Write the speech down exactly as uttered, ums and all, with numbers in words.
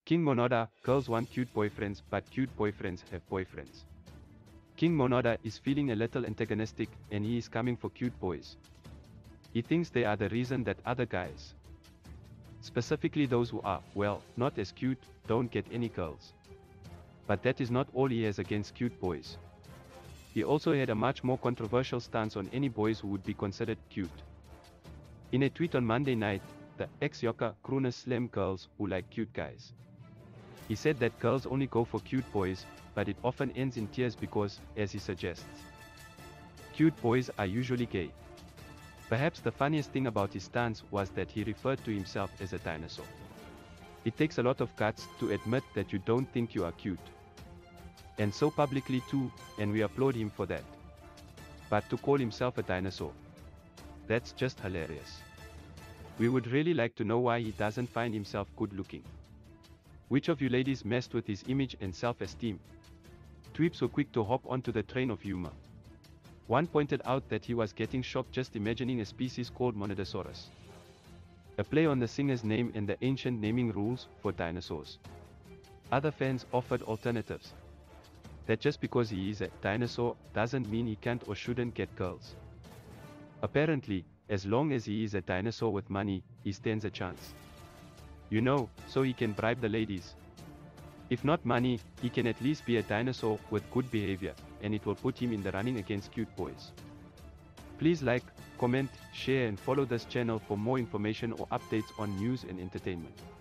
King Monada, girls want cute boyfriends but cute boyfriends have boyfriends. King Monada is feeling a little antagonistic and he is coming for cute boys. He thinks they are the reason that other guys, specifically those who are, well, not as cute, don't get any girls. But that is not all he has against cute boys. He also had a much more controversial stance on any boys who would be considered cute. In a tweet on Monday night, the ex-Yaka crooner slammed girls who like cute guys. He said that girls only go for cute boys, but it often ends in tears because, as he suggests, cute boys are usually gay. Perhaps the funniest thing about his stance was that he referred to himself as a dinosaur. It takes a lot of guts to admit that you don't think you are cute. And so publicly too, and we applaud him for that. But to call himself a dinosaur, that's just hilarious. We would really like to know why he doesn't find himself good looking. Which of you ladies messed with his image and self-esteem? Tweeps were quick to hop onto the train of humor. One pointed out that he was getting shocked just imagining a species called Monada, a play on the singer's name and the ancient naming rules for dinosaurs. Other fans offered alternatives. That just because he is a dinosaur doesn't mean he can't or shouldn't get girls. Apparently, as long as he is a dinosaur with money, he stands a chance. You know, so he can bribe the ladies. If not money, he can at least be a dinosaur with good behavior, and it will put him in the running against cute boys. Please like, comment, share and follow this channel for more information or updates on news and entertainment.